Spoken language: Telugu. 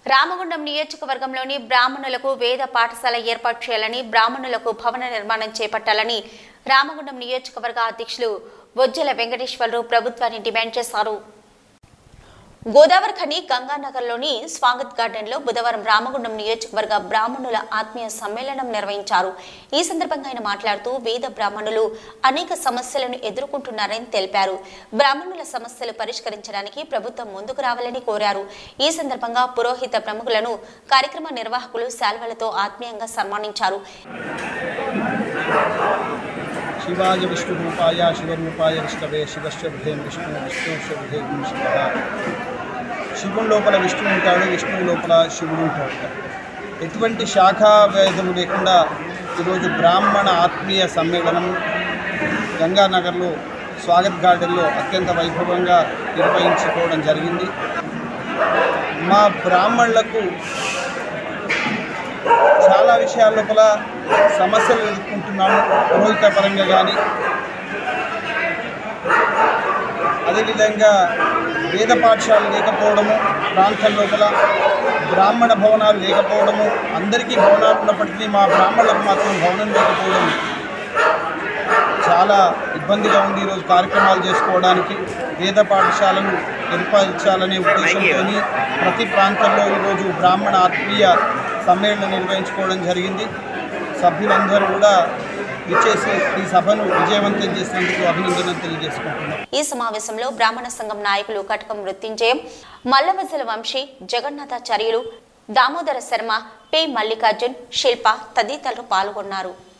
రామగుండం నియోజకవర్గంలోని బ్రాహ్మణులకు వేద పాఠశాల ఏర్పాటు చేయాలని, బ్రాహ్మణులకు భవన నిర్మాణం చేపట్టాలని రామగుండం నియోజకవర్గ అధ్యక్షులు బొజ్జల వెంకటేశ్వరరావు ప్రభుత్వాన్ని డిమాండ్ చేశారు. గోదావరిఖని గంగానగర్లోని స్వాగత్ గార్డెన్లో బుధవారం రామగుండం నియోజకవర్గ బ్రాహ్మణుల ఆత్మీయ సమ్మేళనం నిర్వహించారు. ఈ సందర్భంగా ఆయన మాట్లాడుతూ వేద బ్రాహ్మణులు అనేక సమస్యలను ఎదుర్కొంటున్నారని తెలిపారు. బ్రాహ్మణుల సమస్యలు పరిష్కరించడానికి ప్రభుత్వం ముందుకు రావాలని కోరారు. ఈ సందర్భంగా పురోహిత ప్రముఖులను కార్యక్రమ నిర్వాహకులు శాల్వలతో ఆత్మీయంగా సన్మానించారు. शिवाय विष्णुरूपाय शिवरूपाय विष्णवे शिवश्चे विष्णु विष्णुश्चे శివుని లోపల విష్ణువు ఉంటాడు, విష్ణువు లోపల శివుడు ఉంటాడు. ఎటువంటి శాఖా భేదము లేకుండా ఈరోజు బ్రాహ్మణ ఆత్మీయ సమ్మేళనం గంగానగర్లో స్వాగత్ గార్డెన్లో అత్యంత వైభవంగా నిర్వహించుకోవడం జరిగింది. మా బ్రాహ్మణులకు చాలా విషయాల లోపల సమస్యలు ఎదుర్కొంటున్నాము. పురోహిత పరంగా కానీ, అదేవిధంగా వేద పాఠశాలలు లేకపోవడము, ప్రాంతం లోపల బ్రాహ్మణ భవనాలు లేకపోవడము, అందరికీ భవనాలు ఉన్నప్పటికీ మా బ్రాహ్మణులకు మాత్రం భవనం లేకపోవడం చాలా ఇబ్బందిగా ఉంది. ఈరోజు కార్యక్రమాలు చేసుకోవడానికి వేద పాఠశాలను ఏర్పరచాలనే ఉద్దేశంతో ప్రతి ప్రాంతంలో ఈరోజు బ్రాహ్మణ ఆత్మీయ సమ్మేళనం నిర్వహించుకోవడం జరిగింది. సభ్యులందరూ కూడా విచ్చేసి ఈ సభను విజయవంతం చేసినందుకు అభినందనలు తెలియజేసుకుంటున్నాం. ఈ సమావేశంలో బ్రాహ్మణ సంఘం నాయకులు కటకం మృత్యుంజయం, మల్లవజల వంశీ, జగన్నాథాచార్యులు, దామోదర శర్మ, పి మల్లికార్జున్, శిల్ప తదితరులు పాల్గొన్నారు.